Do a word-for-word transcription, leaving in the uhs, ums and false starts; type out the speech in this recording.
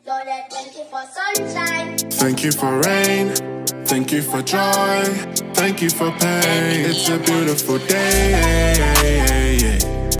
Thank you for sunshine. Thank you for rain. Thank you for joy. Thank you for pain. It's a beautiful day.